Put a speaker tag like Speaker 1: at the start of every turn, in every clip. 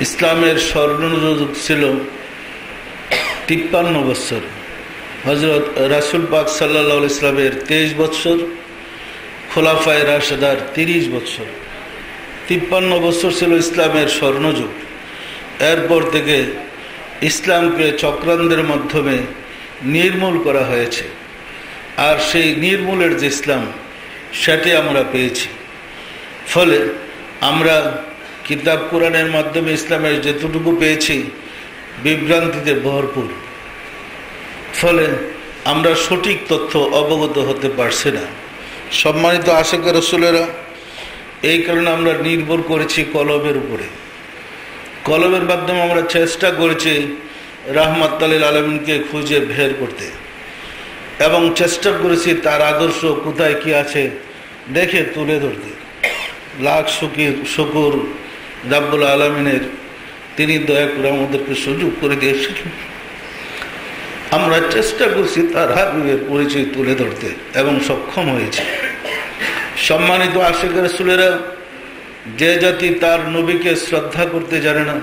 Speaker 1: ইসলামের স্বর্ণযুগ ছিল 53 বছর। হযরত রাসূল পাক সাল্লাল্লাহু আলাইহি ইসলামের 23 বছর, খোলাফায়ে রাশেদার 30 বছর। 53 বছর ছিল ইসলামের স্বর্ণযুগ। এরপর থেকে ইসলামকে চক্রান্তের মাধ্যমে নির্মূল করা হয়েছে, আর সেই নির্মূলের যে ইসলাম সেটি আমরা পেয়েছি। ফলে আমরা কিতাব কোরআনের মাধ্যমে ইসলামের যেটুকু পেয়েছি বিভ্রান্তিতে ভরপুর। ফলে আমরা সঠিক তথ্য অবগত হতে পারছি না। সম্মানিত আশিক রাসূলেরা, এই কারণে আমরা নির্ভর করেছি কলমের উপরে। কলমের মাধ্যমে আমরা চেষ্টা করেছি রাহমাতুল লিল আলামিনকে খুঁজে বের করতে, এবং চেষ্টা করেছি তার আদর্শ কোথায় কি আছে দেখে তুলে ধরতে। লাখ শুকর রাব্বুল আলামিনের, তিনি দয়া করে আমাদেরকে সুযোগ করে দিয়েছিলেন। আমরা চেষ্টা করছি তার হাবিবের পরিচয় তুলে ধরতে এবং সক্ষম হয়েছি। সম্মানিত আশিক রাসূলেরা, যে জাতি তার নবীকে শ্রদ্ধা করতে জানে না,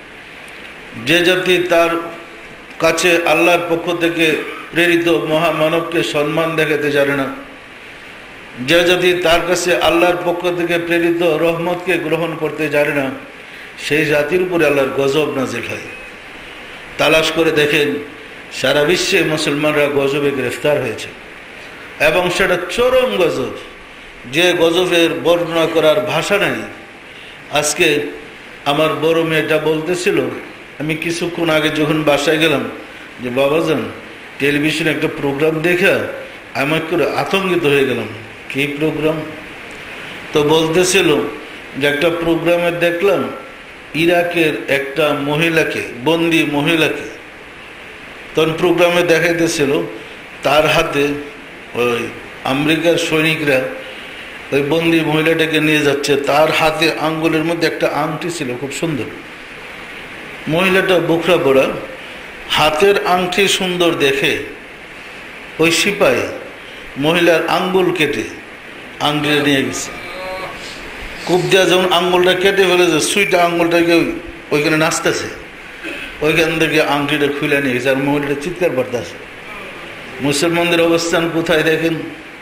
Speaker 1: যে জাতি তার কাছে আল্লাহর পক্ষ থেকে প্রেরিত মহামানবকে সম্মান দেখাতে জানে না, যে জাতি তার কাছে আল্লাহর পক্ষ থেকে প্রেরিত রহমতকে গ্রহণ করতে জানে না, সেই জাতির উপরে আল্লাহর গজব নাজিল হয়। তালাশ করে দেখেন, সারা বিশ্বে মুসলমানরা গজবে গ্রেফতার হয়েছে, এবং সেটা চরম গজব, যে গজবের বর্ণনা করার ভাষা নাই। আজকে আমার বড় মেয়েটা বলতেছিল, আমি কিছুক্ষণ আগে যখন বাসায় গেলাম, যে বাবাজান টেলিভিশনে একটা প্রোগ্রাম দেখে আমি করে আতঙ্কিত হয়ে গেলাম। কি প্রোগ্রাম? তো বলতেছিল যে একটা প্রোগ্রামে দেখলাম ইরাকের একটা মহিলাকে, বন্দি মহিলাকে, তখন প্রোগ্রামে দেখাইতেছিল তার হাতে ওই আমেরিকার সৈনিকরা ওই বন্দি মহিলাটাকে নিয়ে যাচ্ছে, তার হাতে আঙ্গুলের মধ্যে একটা আংটি ছিল খুব সুন্দর। মহিলাটা বুকরা পড়া, হাতের আংটি সুন্দর দেখে ওই সিপাহী মহিলার আঙ্গুল কেটে আংটিটা নিয়ে গেছে। কূপ দেওয়া যখন আঙ্গুলটা কেটে ফেলেছে, সুইটা আঙ্গুলটাকে ওইখানে নাচতেছে, ওইখান থেকে আংটিটা খুলে নিয়ে গেছে, আর মহিলাটা চিৎকার করতেছে। মুসলমানদের অবস্থান কোথায় দেখেন,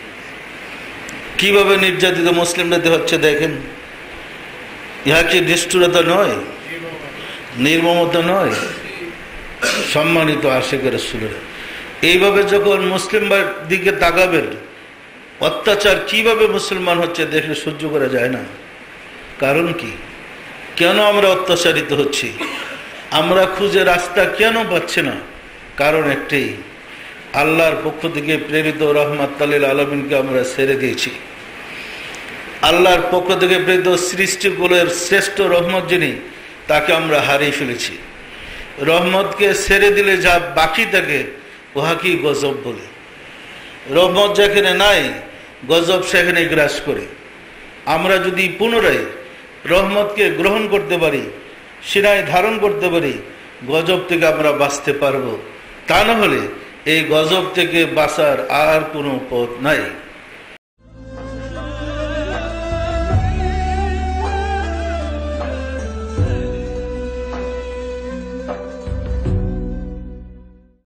Speaker 1: কিভাবে নির্যাতিত মুসলিমরা হচ্ছে দেখেন। ইহা কি নিষ্ঠুরতা নয়, নির্মমতা নয়? সম্মানিত আশিক রাসূলেরা, এইভাবে যখন মুসলিমদের দিকে তাকাবেন, অত্যাচার কিভাবে মুসলমান হচ্ছে দেখলে সহ্য করা যায় না। কারণ কি? কেন আমরা অত্যাচারিত হচ্ছি? আমরা খুঁজে রাস্তা কেন পাচ্ছি না? কারণ একটাই, আল্লাহর পক্ষ থেকে প্রেরিত রাহমাতুল লিল আলামিনকে আমরা ছেড়ে দিয়েছি। আল্লাহর পক্ষ থেকে প্রেরিত সৃষ্টিকুলের শ্রেষ্ঠ রহমত যিনি, তাকে আমরা হারিয়ে ফেলেছি। রহমতকে ছেড়ে দিলে যা বাকি থাকে উহাকেই গজব বলে। রহমত যেখানে নাই, গজব সেখানে গ্রাস করে। আমরা যদি পুনরায় রহমতকে গ্রহণ করতে পারি, সিনায় ধারণ করতে পারি, গজব থেকে আমরা বাঁচতে পারবো। তা না হলে এই গজব থেকে বাঁচার আর কোনো পথ নাই।